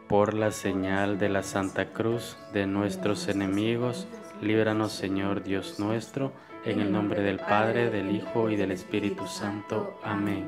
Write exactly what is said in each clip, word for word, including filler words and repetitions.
Por la señal de la Santa Cruz de nuestros enemigos, líbranos, Señor Dios nuestro, en el nombre del Padre, del Hijo y del Espíritu Santo. Amén.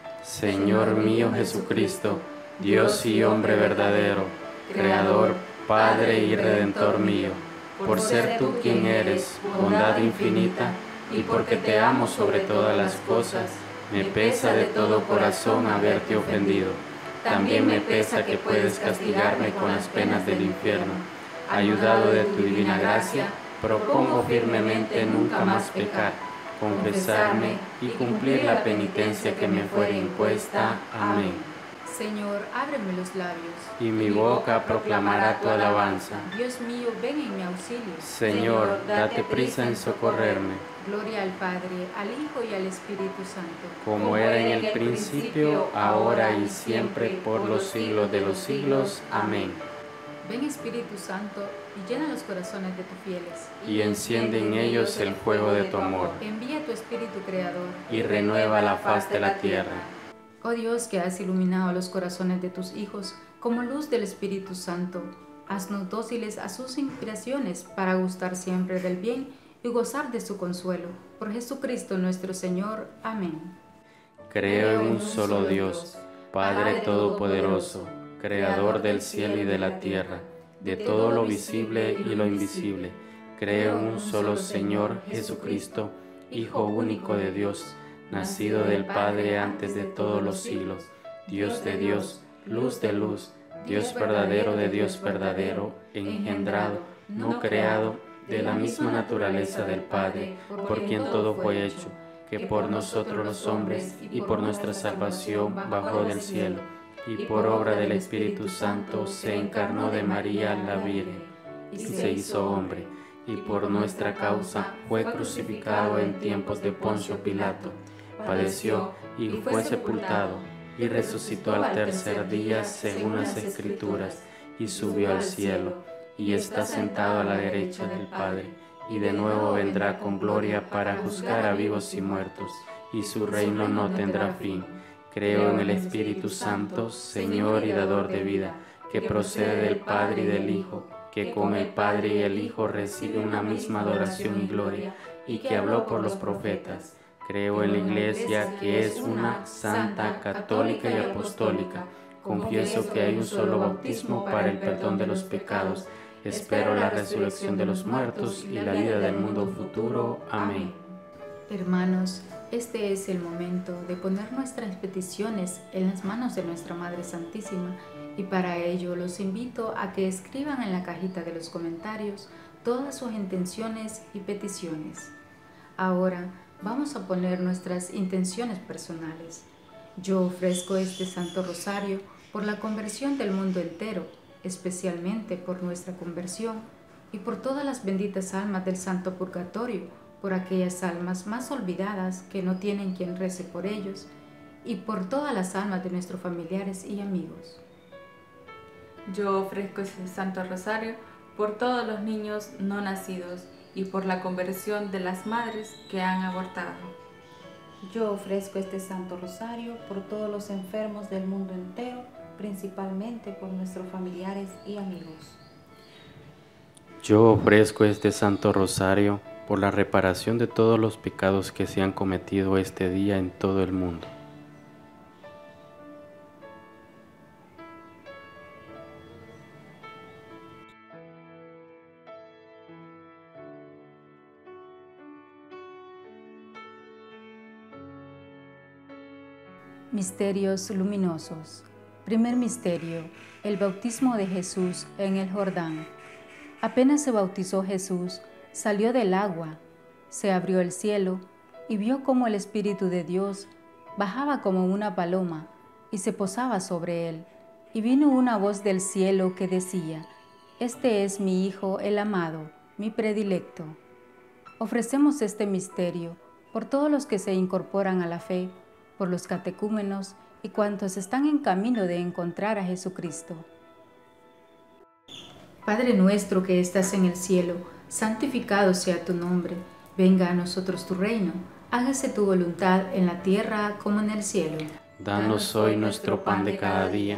Señor mío Jesucristo, Dios y hombre verdadero, Creador, Padre y Redentor mío, por ser tú quien eres, bondad infinita, y porque te amo sobre todas las cosas, me pesa de todo corazón haberte ofendido. También me pesa que puedes castigarme con las penas del infierno. Ayudado de tu divina gracia, propongo firmemente nunca más pecar, confesarme y cumplir la penitencia que me fuere impuesta. Amén. Señor, ábreme los labios, y mi boca proclamará tu alabanza. Dios mío, ven en mi auxilio. Señor, date prisa en socorrerme. Gloria al Padre, al Hijo y al Espíritu Santo. Como era en el principio, ahora y siempre, por los siglos de los siglos. Amén. Ven Espíritu Santo, y llena los corazones de tus fieles. Y enciende en ellos el fuego de tu amor. Envía tu Espíritu Creador. Y renueva la faz de la tierra. Oh Dios, que has iluminado los corazones de tus hijos como luz del Espíritu Santo, haznos dóciles a sus inspiraciones para gustar siempre del bien y gozar de su consuelo. Por Jesucristo nuestro Señor. Amén. Creo en un solo Dios, Padre Todopoderoso, Creador del cielo y de la tierra, de todo lo visible y lo invisible. Creo en un solo Señor Jesucristo, Hijo único de Dios, nacido del Padre antes de todos los siglos, Dios de Dios, luz de luz, Dios verdadero de Dios verdadero, engendrado, no creado, de la misma naturaleza del Padre, por quien todo fue hecho, que por nosotros los hombres y por nuestra salvación bajó del cielo, y por obra del Espíritu Santo se encarnó de María la Virgen, y se hizo hombre, y por nuestra causa fue crucificado en tiempos de Poncio Pilato, padeció y fue sepultado, y resucitó al tercer día según las Escrituras, y subió al cielo, y está sentado a la derecha del Padre, y de nuevo vendrá con gloria para juzgar a vivos y muertos, y su reino no tendrá fin. Creo en el Espíritu Santo, Señor y dador de vida, que procede del Padre y del Hijo, que con el Padre y el Hijo recibe una misma adoración y gloria, y que habló por los profetas. Creo en la Iglesia, que es una, santa, católica y apostólica. Confieso que hay un solo bautismo para el perdón de los pecados. Espero la resurrección de los muertos y la vida del mundo futuro. Amén. Hermanos, este es el momento de poner nuestras peticiones en las manos de nuestra Madre Santísima, y para ello los invito a que escriban en la cajita de los comentarios todas sus intenciones y peticiones. Ahora vamos a poner nuestras intenciones personales. Yo ofrezco este Santo Rosario por la conversión del mundo entero, especialmente por nuestra conversión, y por todas las benditas almas del Santo Purgatorio, por aquellas almas más olvidadas que no tienen quien rece por ellos, y por todas las almas de nuestros familiares y amigos. Yo ofrezco este Santo Rosario por todos los niños no nacidos y por la conversión de las madres que han abortado. Yo ofrezco este Santo Rosario por todos los enfermos del mundo entero, principalmente por nuestros familiares y amigos. Yo ofrezco este Santo Rosario por la reparación de todos los pecados que se han cometido este día en todo el mundo. Misterios luminosos. Primer misterio, el bautismo de Jesús en el Jordán. Apenas se bautizó Jesús, salió del agua, se abrió el cielo y vio cómo el Espíritu de Dios bajaba como una paloma y se posaba sobre él. Y vino una voz del cielo que decía: Este es mi Hijo el amado, mi predilecto. Ofrecemos este misterio por todos los que se incorporan a la fe, por los catecúmenos y cuantos están en camino de encontrar a Jesucristo. Padre nuestro que estás en el cielo, santificado sea tu nombre. Venga a nosotros tu reino. Hágase tu voluntad en la tierra como en el cielo. Danos hoy nuestro pan de cada día.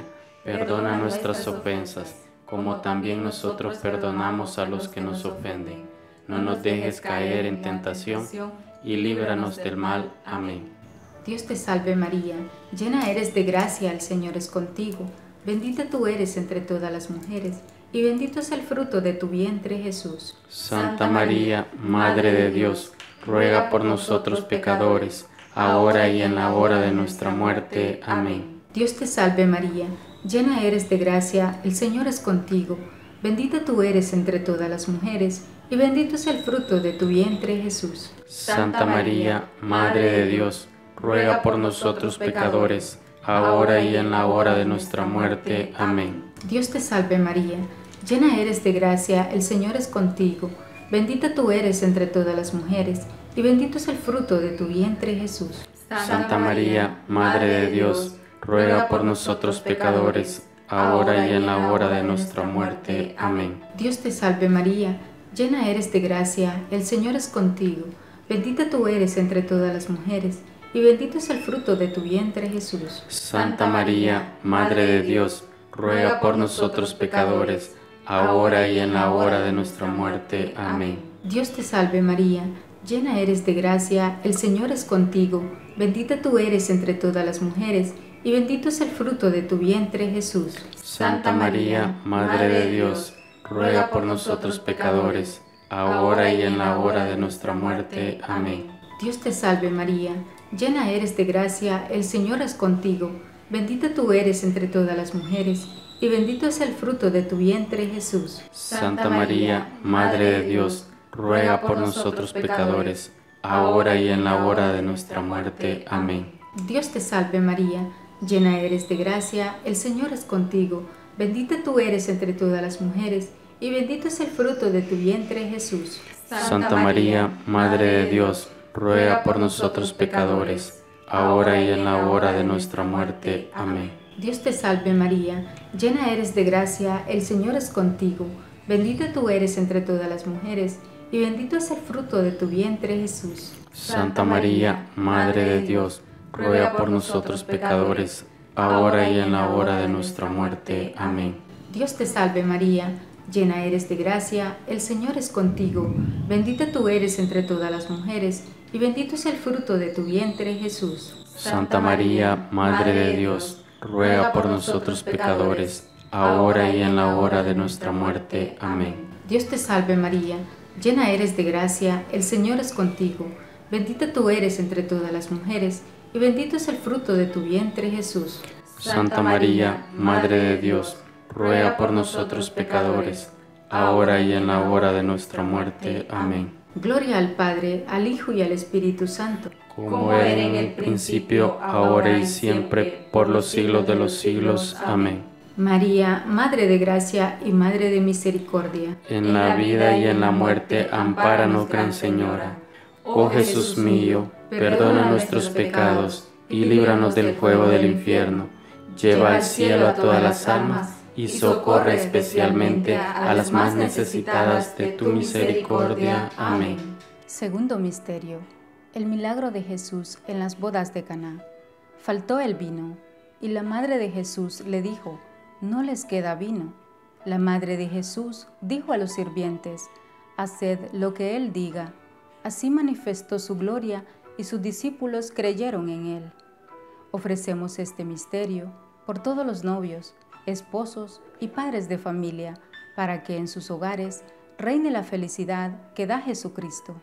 Perdona nuestras ofensas, como también nosotros perdonamos a los que nos ofenden. No nos dejes caer en tentación, y líbranos del mal. Amén. Dios te salve María, llena eres de gracia, el Señor es contigo. Bendita tú eres entre todas las mujeres, y bendito es el fruto de tu vientre, Jesús. Santa María, Madre de Dios, ruega por nosotros pecadores, ahora y en la hora de nuestra muerte. Amén. Dios te salve María, llena eres de gracia, el Señor es contigo. Bendita tú eres entre todas las mujeres, y bendito es el fruto de tu vientre, Jesús. Santa María, Madre de Dios, ruega por nosotros pecadores, ahora y en la hora de nuestra muerte. Amén. Dios te salve María, llena eres de gracia, el Señor es contigo. Bendita tú eres entre todas las mujeres, y bendito es el fruto de tu vientre, Jesús. Santa María, Madre de Dios, ruega por nosotros pecadores, ahora y en la hora de nuestra muerte. Amén. Dios te salve María, llena eres de gracia, el Señor es contigo. Bendita tú eres entre todas las mujeres, y bendito es el fruto de tu vientre, Jesús. Santa María, Madre de Dios, ruega por nosotros pecadores, ahora y en la hora de nuestra muerte. Amén. Dios te salve María, llena eres de gracia, el Señor es contigo. Bendita tú eres entre todas las mujeres, y bendito es el fruto de tu vientre, Jesús. Santa María, Madre de Dios, ruega por nosotros pecadores, ahora y en la hora de nuestra muerte. Amén. Dios te salve María, llena eres de gracia, el Señor es contigo. Bendita tú eres entre todas las mujeres, y bendito es el fruto de tu vientre, Jesús. Santa María, Madre de Dios, ruega por nosotros pecadores, ahora y en la hora de nuestra muerte. Amén. Dios te salve María, llena eres de gracia, el Señor es contigo. Bendita tú eres entre todas las mujeres, y bendito es el fruto de tu vientre, Jesús. Santa María, Madre de Dios, ruega por nosotros pecadores, ahora y en la hora de nuestra muerte. Amén. Dios te salve María, llena eres de gracia, el Señor es contigo. Bendita tú eres entre todas las mujeres, y bendito es el fruto de tu vientre, Jesús. Santa María, Madre de Dios, ruega por nosotros pecadores, ahora y en la hora de nuestra muerte. Amén. Dios te salve María, llena eres de gracia, el Señor es contigo. Bendita tú eres entre todas las mujeres, y bendito es el fruto de tu vientre, Jesús. Santa María, Madre de Dios, ruega por nosotros pecadores, ahora y en la hora de nuestra muerte. Amén. Dios te salve María, llena eres de gracia, el Señor es contigo. Bendita tú eres entre todas las mujeres, y bendito es el fruto de tu vientre, Jesús. Santa María, Madre de Dios, ruega por nosotros pecadores, ahora y en la hora de nuestra muerte. Amén. Gloria al Padre, al Hijo y al Espíritu Santo, como era en el principio, ahora y siempre, por los siglos de los siglos. Amén. María, Madre de Gracia y Madre de Misericordia, en la vida y en la muerte, ampáranos, Gran Señora. Oh Jesús mío, perdona nuestros pecados y líbranos del fuego del infierno. Lleva al cielo a todas las almas y socorre especialmente a las más necesitadas de tu misericordia. Amén. Segundo misterio: el milagro de Jesús en las bodas de Caná. Faltó el vino, y la madre de Jesús le dijo: no les queda vino. La madre de Jesús dijo a los sirvientes: haced lo que él diga. Así manifestó su gloria, y sus discípulos creyeron en él. Ofrecemos este misterio por todos los novios, esposos y padres de familia, para que en sus hogares reine la felicidad que da Jesucristo.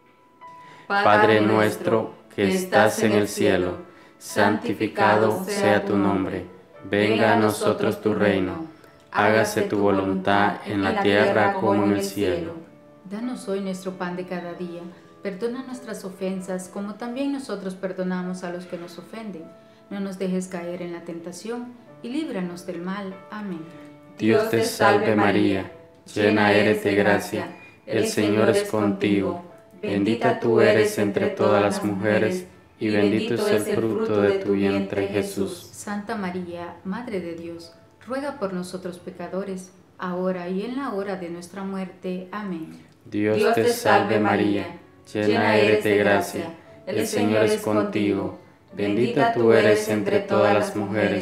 Padre nuestro que estás en el cielo, santificado sea tu nombre. Venga a nosotros tu reino. Hágase tu voluntad en la tierra como en el cielo. Danos hoy nuestro pan de cada día. Perdona nuestras ofensas, como también nosotros perdonamos a los que nos ofenden. No nos dejes caer en la tentación, y líbranos del mal. Amén. Dios te salve María, llena eres de gracia, el Señor es contigo. Bendita tú eres entre todas las mujeres, y bendito es el fruto de tu vientre, Jesús. Santa María, Madre de Dios, ruega por nosotros pecadores, ahora y en la hora de nuestra muerte. Amén. Dios te salve María, llena eres de gracia, el Señor es contigo. Bendita tú eres entre todas las mujeres,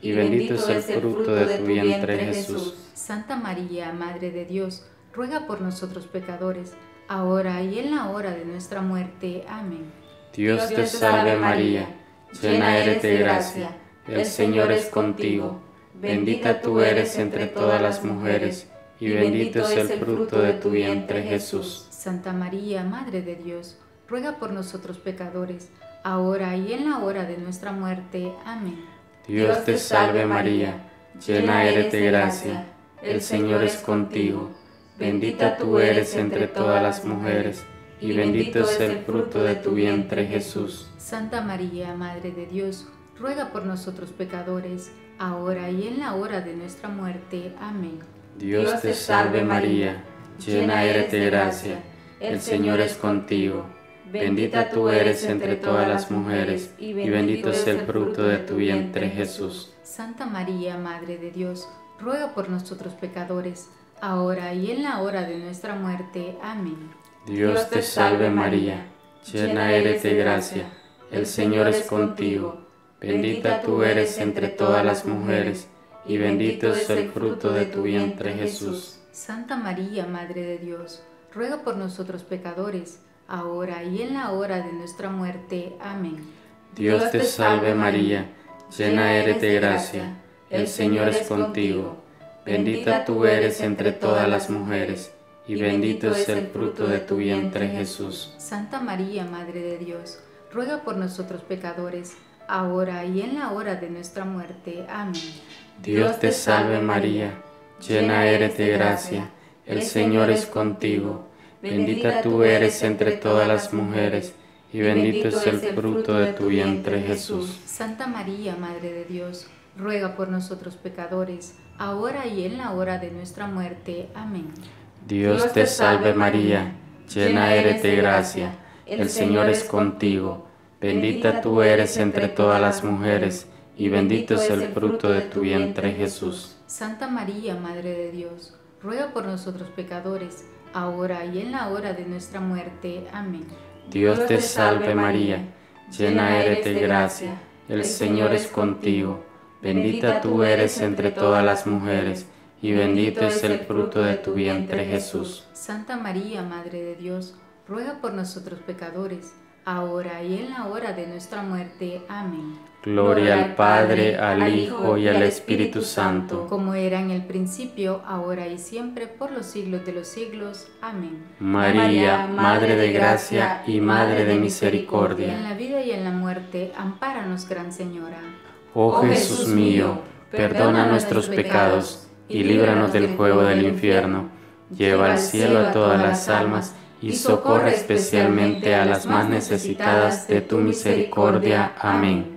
y bendito es el fruto de tu vientre, Jesús. Santa María, Madre de Dios, ruega por nosotros pecadores, ahora y en la hora de nuestra muerte. Amén. Dios te salve María, llena eres de gracia, el Señor es contigo. Bendita tú eres entre todas las mujeres, y bendito es el fruto de tu vientre, Jesús. Santa María, Madre de Dios, ruega por nosotros pecadores, ahora y en la hora de nuestra muerte. Amén. Dios te salve María, llena eres de gracia, el Señor es contigo. Bendita tú eres entre todas las mujeres, y bendito es el fruto de tu vientre, Jesús. Santa María, Madre de Dios, ruega por nosotros pecadores, ahora y en la hora de nuestra muerte. Amén. Dios te salve María, llena eres de gracia, el Señor es contigo. Bendita tú eres entre todas las mujeres, y bendito es el fruto de tu vientre, Jesús. Santa María, Madre de Dios, ruega por nosotros pecadores, ahora y en la hora de nuestra muerte. Amén. Dios te salve María, llena eres de gracia, el Señor es contigo. Bendita tú eres entre todas las mujeres, y bendito es el fruto de tu vientre, Jesús. Santa María, Madre de Dios, ruega por nosotros pecadores, ahora y en la hora de nuestra muerte. Amén. Dios te salve María, llena eres de gracia, el Señor es contigo. Bendita tú eres entre todas las mujeres, y bendito es el fruto de tu vientre, Jesús. Santa María, Madre de Dios, ruega por nosotros pecadores, ahora y en la hora de nuestra muerte. Amén. Dios te salve María, llena eres de gracia, el Señor es contigo. Bendita tú eres entre todas las mujeres, y bendito es el fruto de tu vientre, Jesús. Santa María, Madre de Dios, ruega por nosotros pecadores, ahora y en la hora de nuestra muerte. Amén. Dios te salve María, llena eres de gracia, el Señor es contigo. Bendita tú eres entre todas las mujeres, y bendito es el fruto de tu vientre, Jesús. Santa María, Madre de Dios, ruega por nosotros pecadores, ahora y en la hora de nuestra muerte. Amén. Dios te salve María, llena eres de gracia, el Señor es contigo. Bendita tú eres entre todas las mujeres, y bendito es el fruto de tu vientre, Jesús. Santa María, Madre de Dios, ruega por nosotros pecadores, ahora y en la hora de nuestra muerte. Amén. Gloria al Padre, al Hijo y al Espíritu Santo, como era en el principio, ahora y siempre, por los siglos de los siglos. Amén. María, Madre de gracia y Madre de misericordia, en la vida y en la muerte, ampáranos, Gran Señora. Oh Jesús mío, perdona nuestros pecados y líbranos del fuego del infierno. Lleva al cielo a todas las almas y socorre especialmente a las más necesitadas de tu misericordia. Amén.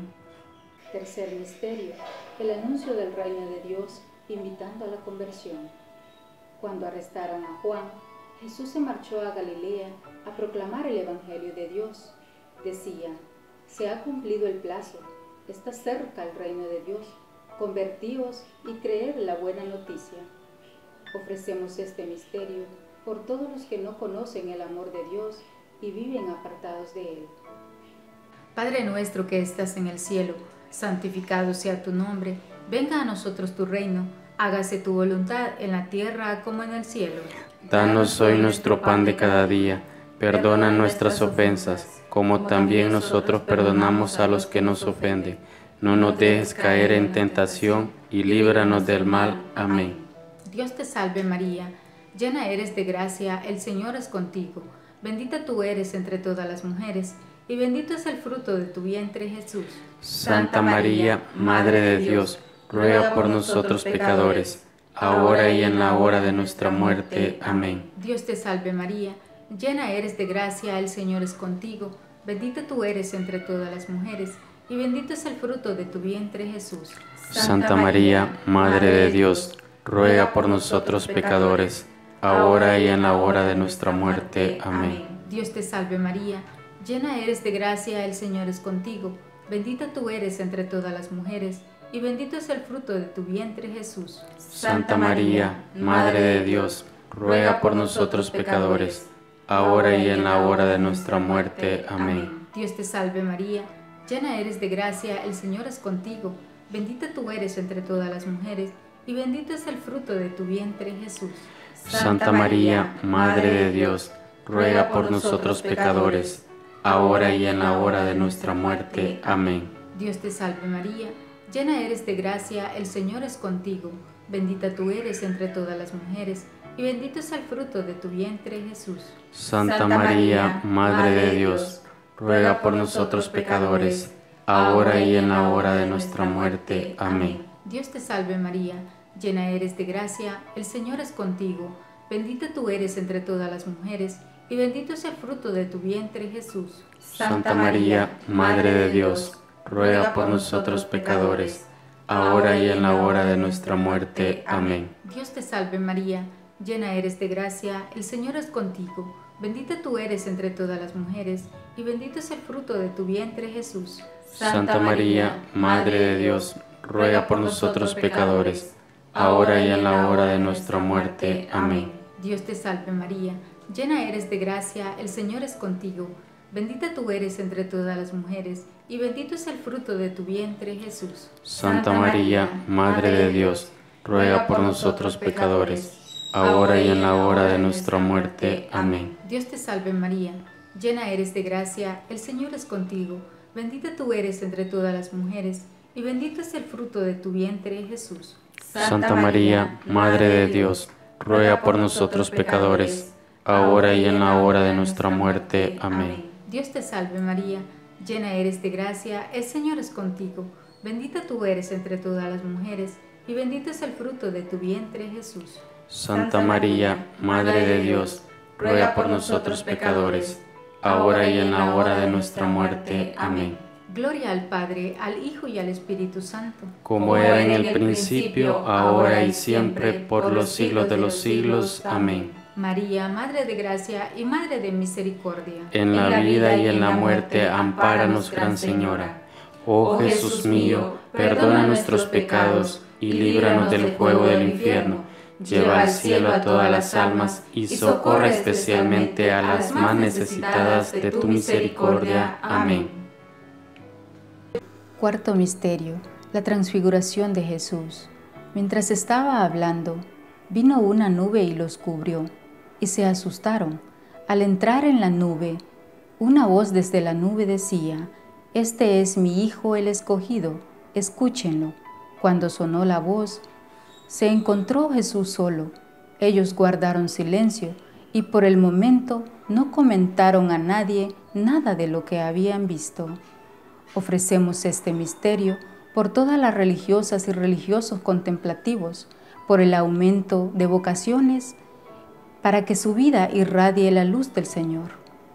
Tercer misterio, el anuncio del reino de Dios, invitando a la conversión. Cuando arrestaron a Juan, Jesús se marchó a Galilea a proclamar el Evangelio de Dios. Decía: se ha cumplido el plazo, está cerca el reino de Dios, convertíos y creed la buena noticia. Ofrecemos este misterio por todos los que no conocen el amor de Dios y viven apartados de Él. Padre nuestro que estás en el cielo, santificado sea tu nombre, venga a nosotros tu reino, hágase tu voluntad en la tierra como en el cielo. Danos hoy nuestro pan de cada día, perdona nuestras ofensas, como también nosotros perdonamos a los que nos ofenden. No nos dejes caer en tentación y líbranos del mal. Amén. Dios te salve María, llena eres de gracia, el Señor es contigo. Bendita tú eres entre todas las mujeres, y bendito es el fruto de tu vientre, Jesús. Santa María, Madre de Dios, ruega por nosotros pecadores, ahora y en la hora de nuestra muerte. Amén. Dios te salve María, llena eres de gracia, el Señor es contigo. Bendita tú eres entre todas las mujeres, y bendito es el fruto de tu vientre, Jesús. Santa María, Madre de Dios, ruega por nosotros pecadores, ahora y en la hora de nuestra muerte. Amén. Dios te salve María, llena eres de gracia, el Señor es contigo. Bendita tú eres entre todas las mujeres, y bendito es el fruto de tu vientre, Jesús. Santa María, Madre de Dios, ruega por nosotros pecadores, ahora y en la hora de nuestra muerte. Amén. Dios te salve María, llena eres de gracia, el Señor es contigo. bendita tú eres entre todas las mujeres, y bendito es el fruto de tu vientre, Jesús. Santa María, Madre de Dios, ruega por nosotros pecadores, ahora y en la hora de nuestra muerte. Amén. Dios te salve María, llena eres de gracia, el Señor es contigo, bendita tú eres entre todas las mujeres, y bendito es el fruto de tu vientre, Jesús. Santa María, Madre de Dios, ruega por nosotros pecadores, ahora y en la hora de nuestra muerte. Amén. Dios te salve María, llena eres de gracia, el Señor es contigo, bendita tú eres entre todas las mujeres, y bendito es el fruto de tu vientre, Jesús. Santa María, Madre de Dios, ruega por nosotros pecadores, ahora y en la hora de nuestra muerte. Amén. Dios te salve María, llena eres de gracia, el Señor es contigo, bendita tú eres entre todas las mujeres, y bendito es el fruto de tu vientre, Jesús. Santa María, Madre de Dios, ruega por nosotros pecadores, ahora y en la hora de nuestra muerte. Amén. Dios te salve María, llena eres de gracia, el Señor es contigo, bendita tú eres entre todas las mujeres, y bendito es el fruto de tu vientre, Jesús. Santa María, Madre de Dios, ruega por nosotros pecadores, ahora y en la hora de nuestra muerte. Amén. Dios te salve María, llena eres de gracia, el Señor es contigo, bendita tú eres entre todas las mujeres, y bendito es el fruto de tu vientre, Jesús. Santa María, Madre de Dios, ruega por nosotros pecadores, ahora y en la hora de nuestra muerte. Amén. Dios te salve María, llena eres de gracia, el Señor es contigo, bendita tú eres entre todas las mujeres, y bendito es el fruto de tu vientre, Jesús. Santa María, Madre de Dios, ruega por nosotros pecadores, ahora y en la hora de nuestra muerte. Amén. Gloria al Padre, al Hijo y al Espíritu Santo, como era en el principio, ahora y siempre, por los siglos de los siglos. Amén. María, Madre de Gracia y Madre de Misericordia, en la vida y en la muerte, ampáranos, Gran Señora. Oh Jesús mío, perdona nuestros pecados y líbranos del fuego del infierno. Lleva al cielo a todas las almas y socorre especialmente a las más necesitadas de tu misericordia. Amén. Cuarto misterio, la transfiguración de Jesús. Mientras estaba hablando, vino una nube y los cubrió, y se asustaron. Al entrar en la nube, una voz desde la nube decía: «Este es mi Hijo el escogido, escúchenlo». Cuando sonó la voz, se encontró Jesús solo. Ellos guardaron silencio y por el momento no comentaron a nadie nada de lo que habían visto. Ofrecemos este misterio por todas las religiosas y religiosos contemplativos, por el aumento de vocaciones, para que su vida irradie la luz del Señor.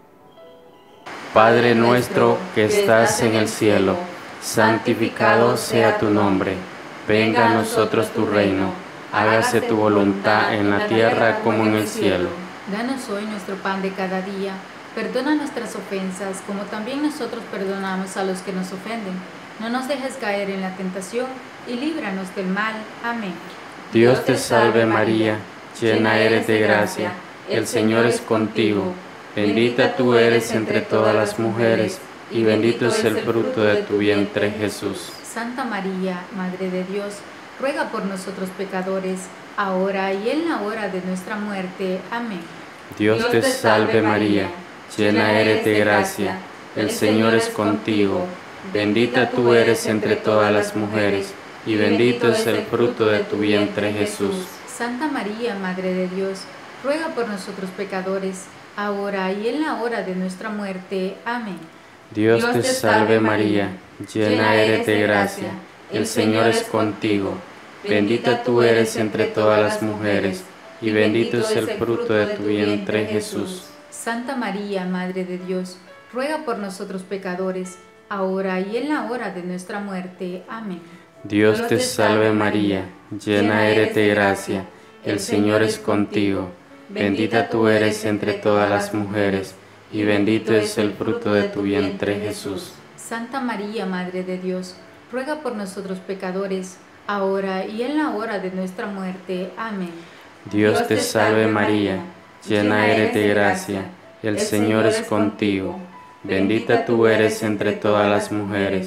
Padre nuestro que estás en el cielo, santificado sea tu nombre. Venga a nosotros tu reino, hágase tu voluntad en la tierra como en el cielo. Danos hoy nuestro pan de cada día, perdona nuestras ofensas como también nosotros perdonamos a los que nos ofenden. No nos dejes caer en la tentación y líbranos del mal. Amén. Dios te salve María, llena eres de gracia, el Señor es contigo. Bendita tú eres entre todas las mujeres, y bendito es el fruto de tu vientre, Jesús. Santa María, Madre de Dios, ruega por nosotros pecadores, ahora y en la hora de nuestra muerte. Amén. Dios te salve María, llena eres de gracia, el Señor es contigo. Bendita tú eres entre todas las mujeres, y bendito es el fruto de tu vientre, Jesús. Santa María, Madre de Dios, ruega por nosotros pecadores, ahora y en la hora de nuestra muerte. Amén. Dios te salve María, llena eres de gracia, el Señor es contigo. Bendita tú eres entre todas las mujeres, y bendito es el fruto de tu vientre, Jesús. Santa María, Madre de Dios, ruega por nosotros pecadores, ahora y en la hora de nuestra muerte. Amén. Dios te salve María, llena eres de gracia, el Señor es contigo. Bendita tú eres entre todas las mujeres, y bendito es el fruto de tu vientre, Jesús. Santa María, Madre de Dios, ruega por nosotros pecadores, ahora y en la hora de nuestra muerte. Amén. Dios te salve María, llena eres de gracia, el Señor es contigo. Bendita tú eres entre todas las mujeres,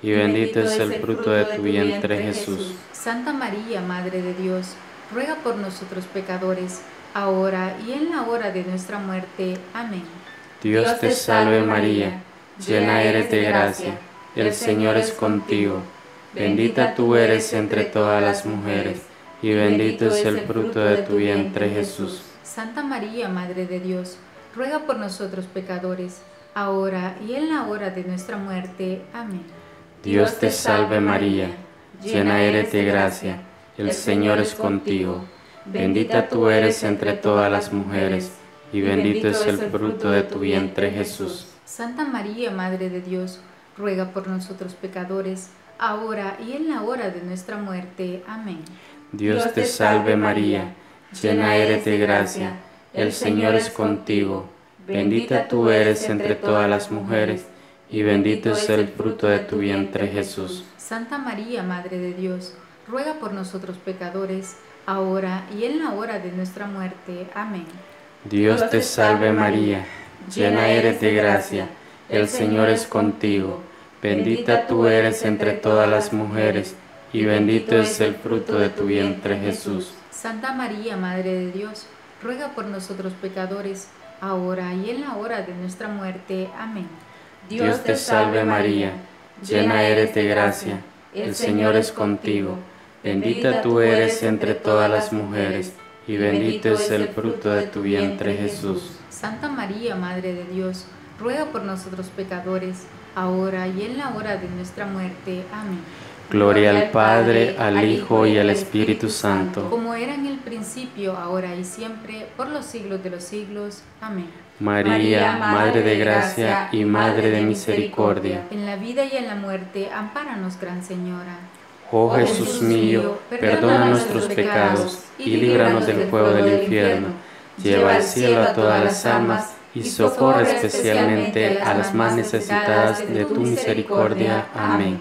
y bendito es el fruto de tu vientre, Jesús. Santa María, Madre de Dios, ruega por nosotros pecadores, ahora y en la hora de nuestra muerte. Amén. Dios te salve María, llena eres de gracia, el Señor es contigo. Bendita tú eres entre todas las mujeres, y bendito es el fruto de tu vientre, Jesús. Santa María, Madre de Dios, ruega por nosotros pecadores, ahora y en la hora de nuestra muerte. Amén. Dios te salve María, llena eres de gracia, el Señor es contigo. Bendita tú eres entre todas las mujeres, y bendito es el fruto de tu vientre, Jesús. Santa María, Madre de Dios, ruega por nosotros pecadores, ahora y en la hora de nuestra muerte. Amén. Dios te salve María, llena eres de gracia, el Señor es contigo. Bendita tú eres entre todas las mujeres, y bendito es el fruto de tu vientre, Jesús. Santa María, Madre de Dios, ruega por nosotros pecadores, ahora y en la hora de nuestra muerte. Amén. Dios te salve María, llena eres de gracia, el Señor es contigo. Bendita tú eres entre todas las mujeres, y bendito es el fruto de tu vientre, Jesús. Santa María, Madre de Dios, ruega por nosotros pecadores, ahora y en la hora de nuestra muerte. Amén. Dios te salve María, llena eres de gracia, el Señor es contigo. Bendita tú eres entre todas las mujeres, y bendito es el fruto de tu vientre, Jesús. Santa María, Madre de Dios, ruega por nosotros pecadores, ahora y en la hora de nuestra muerte. Amén. Gloria al Padre, al Hijo y al Espíritu Santo, como era en el principio, ahora y siempre, por los siglos de los siglos. Amén. María, Madre de gracia y Madre de misericordia, en la vida y en la muerte, ampáranos, Gran Señora. Oh Jesús mío, perdona nuestros pecados y líbranos del fuego del infierno. Lleva al cielo a todas las almas y socorre especialmente a las más necesitadas de tu misericordia. Amén.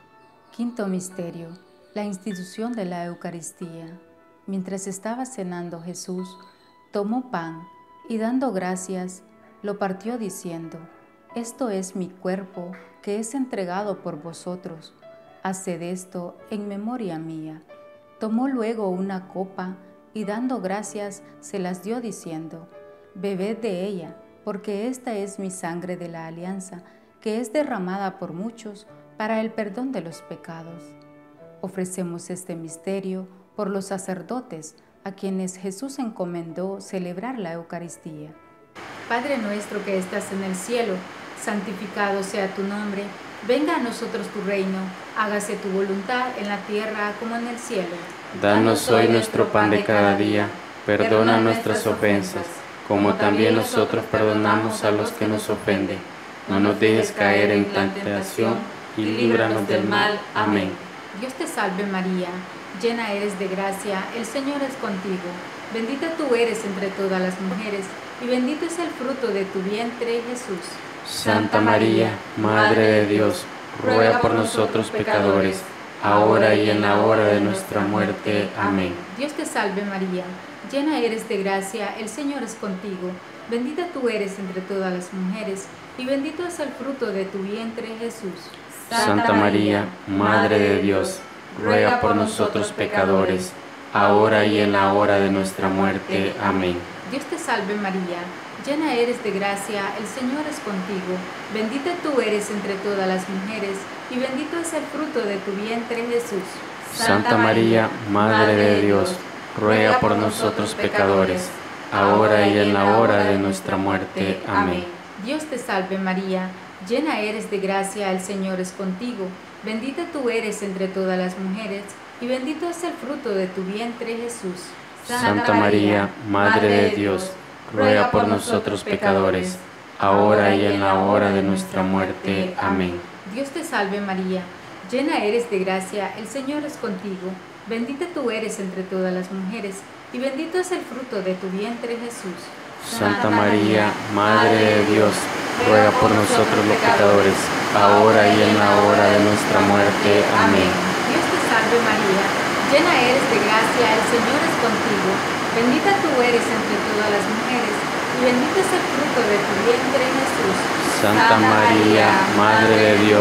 Quinto misterio: la institución de la Eucaristía. Mientras estaba cenando, Jesús tomó pan y, dando gracias, lo partió diciendo: Esto es mi cuerpo, que es entregado por vosotros. Haced esto en memoria mía. Tomó luego una copa y, dando gracias, se las dio diciendo: Bebed de ella, porque esta es mi sangre de la alianza, que es derramada por muchos para el perdón de los pecados. Ofrecemos este misterio por los sacerdotes, a quienes Jesús encomendó celebrar la Eucaristía. Padre nuestro que estás en el cielo, santificado sea tu nombre. Venga a nosotros tu reino, hágase tu voluntad en la tierra como en el cielo. Danos hoy nuestro pan de cada día, perdona nuestras ofensas, como también nosotros perdonamos a los que nos ofenden. No nos dejes caer en tentación y líbranos del mal. Amén. Dios te salve María, llena eres de gracia, el Señor es contigo. Bendita tú eres entre todas las mujeres, y bendito es el fruto de tu vientre, Jesús. Santa María, Madre de Dios, ruega por nosotros pecadores, ahora y en la hora de nuestra muerte. Amén. Dios te salve María, llena eres de gracia, el Señor es contigo. Bendita tú eres entre todas las mujeres, y bendito es el fruto de tu vientre, Jesús. Santa María, Madre de Dios, ruega por nosotros pecadores, ahora y en la hora de nuestra muerte. Amén. Dios te salve María, llena eres de gracia, el Señor es contigo. Bendita tú eres entre todas las mujeres, y bendito es el fruto de tu vientre, Jesús. Santa María, Madre de Dios, ruega por nosotros pecadores, ahora y en la hora de nuestra muerte. Amén. Dios te salve María, llena eres de gracia, el Señor es contigo. Bendita tú eres entre todas las mujeres, y bendito es el fruto de tu vientre, Jesús. Santa María, Madre de Dios, ruega por nosotros pecadores, ahora y en la hora de nuestra muerte. Amén. Dios te salve María, llena eres de gracia, el Señor es contigo. Bendita tú eres entre todas las mujeres, y bendito es el fruto de tu vientre, Jesús. Santa María, Madre de Dios, ruega por nosotros los pecadores, ahora y en la hora de nuestra muerte. Amén. Dios te salve María, llena eres de gracia, el Señor es contigo. Bendita tú eres entre todas las mujeres, y bendito es el fruto de tu vientre, Jesús. Santa María, Madre de Dios,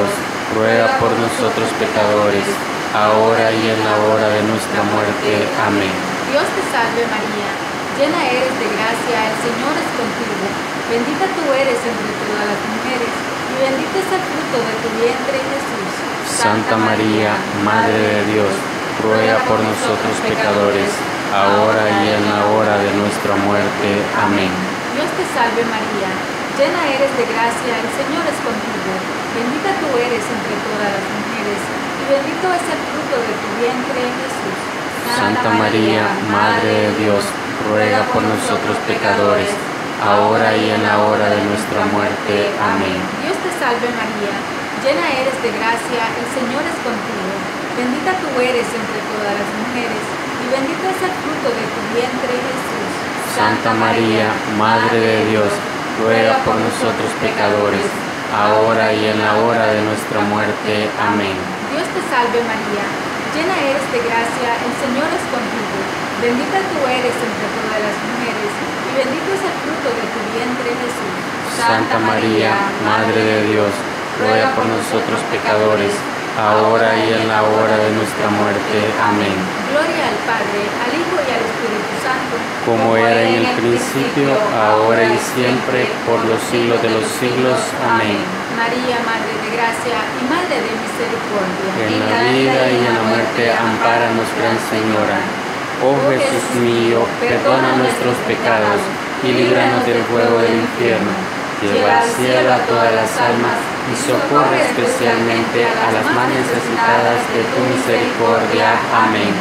ruega por nosotros pecadores, ahora y en la hora de nuestra muerte. Amén. Dios te salve María, llena eres de gracia, el Señor es contigo. Bendita tú eres entre todas las mujeres, y bendito es el fruto de tu vientre, Jesús. Santa María, Madre de Dios, ruega por nosotros pecadores, ahora y en la hora de nuestra muerte. Amén. Dios te salve María, llena eres de gracia, el Señor es contigo. Bendita tú eres entre todas las mujeres, y bendito es el fruto de tu vientre, Jesús. Santa María, Madre de Dios, ruega por nosotros pecadores, ahora y en la hora de nuestra muerte. Amén. Dios te salve María, llena eres de gracia, el Señor es contigo. Bendita tú eres entre todas las mujeres, y bendito es el fruto de tu vientre, Jesús. Santa María, Madre de Dios, ruega por nosotros pecadores, ahora y en la hora de nuestra muerte. Amén. Dios te salve María, llena eres de gracia, el Señor es contigo. Bendita tú eres entre todas las mujeres, y bendito es el fruto de tu vientre, Jesús. Santa María, Madre de Dios, ruega por nosotros pecadores, ahora y en la hora de nuestra muerte. Amén. Gloria al Padre, al Hijo y al Espíritu Santo, como era en el principio, ahora y siempre, por los siglos de los siglos. Amén. María, Madre de gracia y Madre de misericordia, En la vida y en la muerte, ampáranos, Gran Señora. Oh Jesús mío, perdona nuestros pecados y líbranos del fuego del infierno. Lleva al cielo a todas las almas y socorre especialmente a las más necesitadas de tu misericordia. Amén.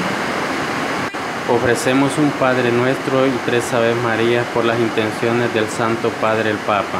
Ofrecemos un Padre Nuestro y tres Aves Marías por las intenciones del Santo Padre el Papa.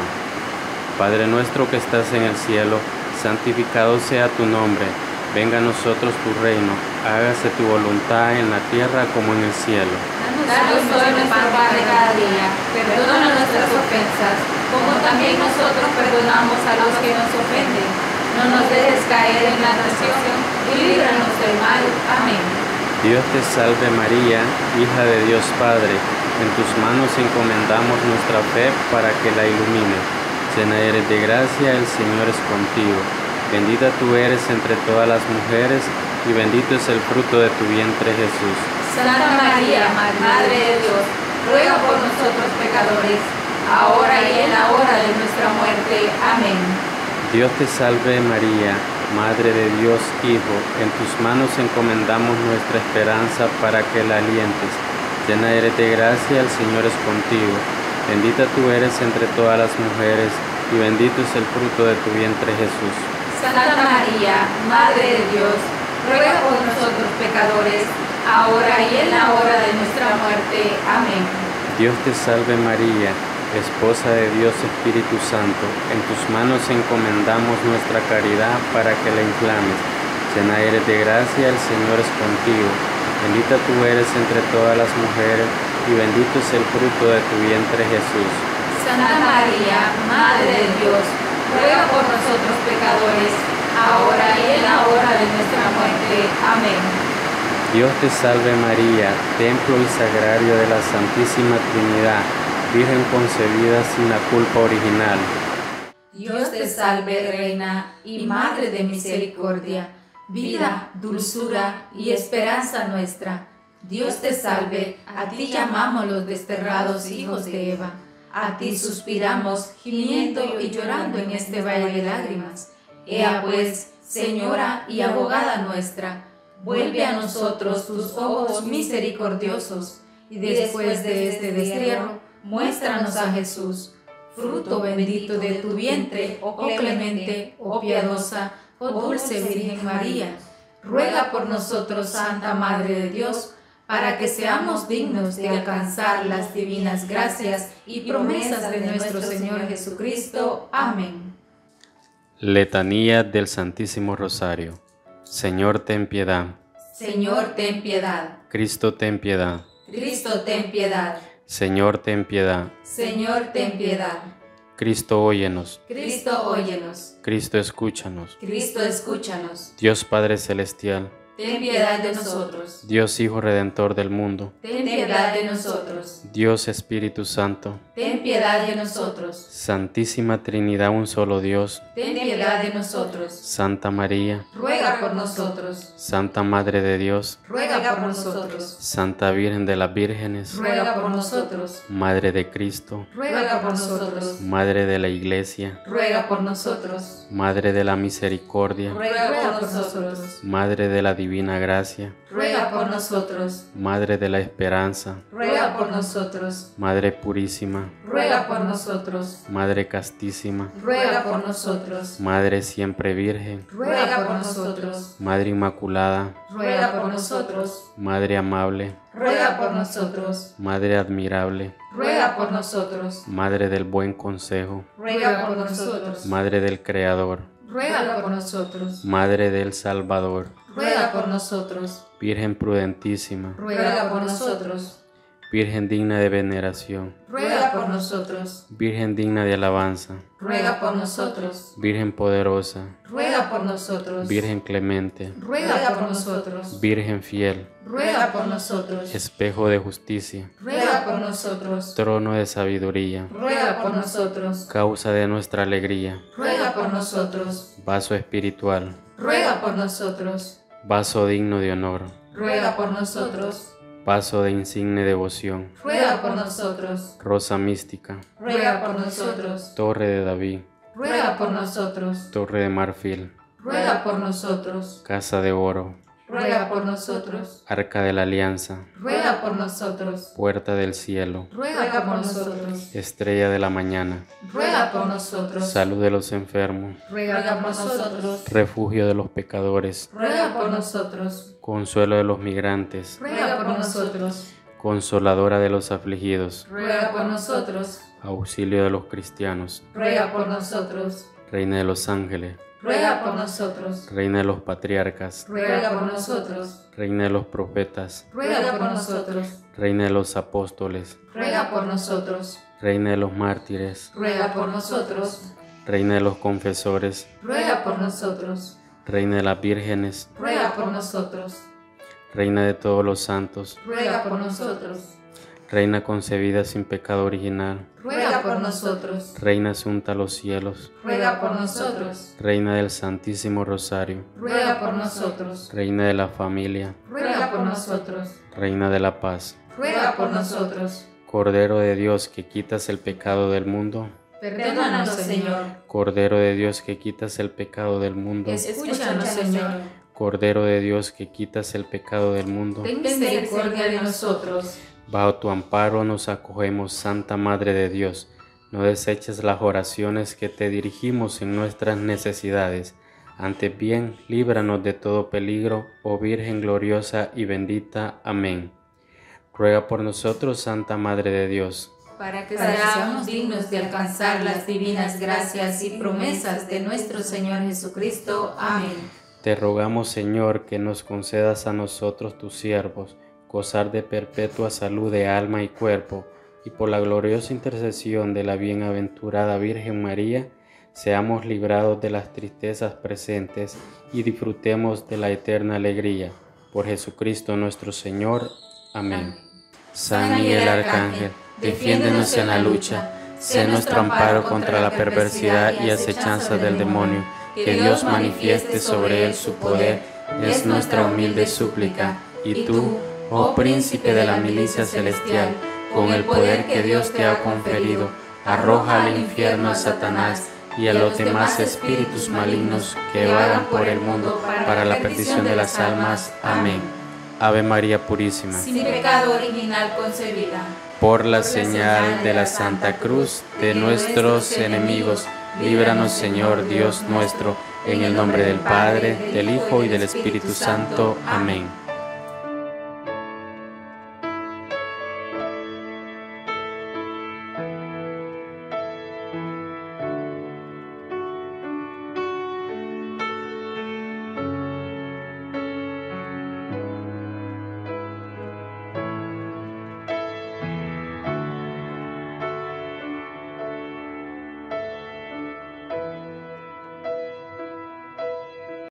Padre nuestro que estás en el cielo, santificado sea tu nombre. Venga a nosotros tu reino, hágase tu voluntad en la tierra como en el cielo. Danos hoy nuestro pan de cada día, perdona nuestras ofensas, como también nosotros perdonamos a los que nos ofenden. No nos dejes caer en la tentación y líbranos del mal. Amén. Dios te salve María, hija de Dios Padre, en tus manos encomendamos nuestra fe para que la ilumine. Llena eres de gracia, el Señor es contigo. Bendita tú eres entre todas las mujeres, y bendito es el fruto de tu vientre, Jesús. Santa María, Madre de Dios, ruega por nosotros pecadores, ahora y en la hora de nuestra muerte. Amén. Dios te salve María, Madre de Dios Hijo, en tus manos encomendamos nuestra esperanza para que la alientes. Llena eres de gracia, el Señor es contigo. Bendita tú eres entre todas las mujeres, y bendito es el fruto de tu vientre, Jesús. Santa María, Madre de Dios, ruega por nosotros pecadores, ahora y en la hora de nuestra muerte. Amén. Dios te salve María, Esposa de Dios Espíritu Santo, en tus manos encomendamos nuestra caridad para que la inflames. Llena eres de gracia, el Señor es contigo. Bendita tú eres entre todas las mujeres, y bendito es el fruto de tu vientre, Jesús. Santa María, Madre de Dios, ruega por nosotros pecadores, ahora y en la hora de nuestra muerte. Amén. Dios te salve María, templo y sagrario de la Santísima Trinidad, Virgen concebida sin la culpa original. Dios te salve, Reina y Madre de misericordia, vida, dulzura y esperanza nuestra. Dios te salve, a ti llamamos los desterrados hijos de Eva. A ti suspiramos, gimiendo y llorando en este valle de lágrimas. Ea pues, Señora y abogada nuestra, vuelve a nosotros tus ojos misericordiosos, y después de este destierro, muéstranos a Jesús, fruto bendito de tu vientre, oh clemente, oh piadosa, oh dulce Virgen María. Ruega por nosotros, Santa Madre de Dios, para que seamos dignos de alcanzar las divinas gracias y promesas de nuestro Señor Jesucristo. Amén. Letanía del Santísimo Rosario. Señor, ten piedad. Señor, ten piedad. Cristo, ten piedad. Cristo, ten piedad. Señor, ten piedad. Señor, ten piedad. Cristo, óyenos. Cristo, óyenos. Cristo, escúchanos. Cristo, escúchanos. Dios Padre Celestial, ten piedad de nosotros. Dios Hijo Redentor del mundo, ten piedad de nosotros. Dios Espíritu Santo, ten piedad de nosotros. Santísima Trinidad, un solo Dios, ten piedad piedad de nosotros. Santa María, Ruega por nosotros. Santa Madre de Dios, Ruega por nosotros. Santa Virgen de las Vírgenes, Ruega por nosotros. Madre de Cristo, Ruega por nosotros. Madre de la Iglesia, Ruega por nosotros. Madre de la Misericordia, Ruega por nosotros. Madre de la Divina Gracia, Ruega por nosotros. Madre de la Esperanza, Ruega por nosotros. Madre Purísima, Ruega por nosotros. Madre Castísima, Ruega por nosotros. Madre Siempre Virgen, Ruega por nosotros. Madre Inmaculada, Ruega por nosotros. Madre Amable, Ruega por nosotros. Madre Admirable, Ruega por nosotros. Madre del Buen Consejo, Ruega por nosotros. Madre del Creador, Ruega por nosotros. Madre del Salvador, Ruega por nosotros. Virgen prudentísima, Ruega por nosotros. Virgen digna de veneración, Ruega por nosotros. Virgen digna de alabanza, Ruega por nosotros. Virgen poderosa, Ruega por nosotros. Virgen clemente, Ruega por nosotros. Virgen fiel, Ruega por nosotros. espejo de justicia, Ruega por nosotros. trono de sabiduría, Ruega por nosotros. causa de nuestra alegría, Ruega por nosotros. vaso espiritual, Ruega por nosotros. vaso digno de honor, Ruega por nosotros. vaso de insigne devoción, Ruega por nosotros. rosa mística, Ruega por nosotros. torre de David, Ruega por nosotros. torre de marfil, Ruega por nosotros. casa de oro, Ruega por nosotros. arca de la alianza, Ruega por nosotros. puerta del cielo, Ruega por nosotros. estrella de la mañana, Ruega por nosotros. salud de los enfermos, Ruega por nosotros. refugio de los pecadores, Ruega por nosotros. consuelo de los migrantes, Ruega por nosotros. consoladora de los afligidos, Ruega por nosotros. auxilio de los cristianos, Ruega por nosotros. reina de los ángeles, Ruega por nosotros. reina de los patriarcas, Ruega por nosotros. reina de los profetas, Ruega por nosotros. reina de los apóstoles, Ruega por nosotros. reina de los mártires, Ruega por nosotros. reina de los confesores, Ruega por nosotros. reina de las vírgenes, Ruega por nosotros. reina de todos los santos, Ruega por nosotros. reina concebida sin pecado original, Ruega por nosotros. reina asunta a los cielos, Ruega por nosotros. reina del Santísimo Rosario, Ruega por nosotros. reina de la familia, Ruega por nosotros. reina de la paz, Ruega por nosotros. Cordero de Dios que quitas el pecado del mundo, Perdónanos, Señor. Cordero de Dios que quitas el pecado del mundo, Escúchanos, Señor. Cordero de Dios que quitas el pecado del mundo, Ten misericordia de nosotros. bajo tu amparo nos acogemos, Santa Madre de Dios. No deseches las oraciones que te dirigimos en nuestras necesidades. Antes bien, líbranos de todo peligro, oh Virgen gloriosa y bendita. Amén. Ruega por nosotros, Santa Madre de Dios, Para que seamos dignos de alcanzar las divinas gracias y promesas de nuestro Señor Jesucristo. Amén. Te rogamos, Señor, que nos concedas a nosotros, tus siervos, gozar de perpetua salud de alma y cuerpo, y por la gloriosa intercesión de la bienaventurada Virgen María, seamos librados de las tristezas presentes y disfrutemos de la eterna alegría. Por Jesucristo nuestro Señor. Amén. San Miguel Arcángel, defiéndenos en la lucha, sé nuestro amparo contra la perversidad y acechanza del demonio. Que Dios manifieste sobre él su poder, es nuestra humilde súplica. Y tú, oh Príncipe de la milicia celestial, con el poder que Dios te ha conferido, arroja al infierno a Satanás y a los demás espíritus malignos que vagan por el mundo para la perdición de las almas. Amén. Ave María Purísima, Sin pecado original concebida. por la señal de la Santa Cruz de nuestros enemigos, líbranos, Señor Dios nuestro, en el nombre del Padre, del Hijo y del Espíritu Santo. Amén.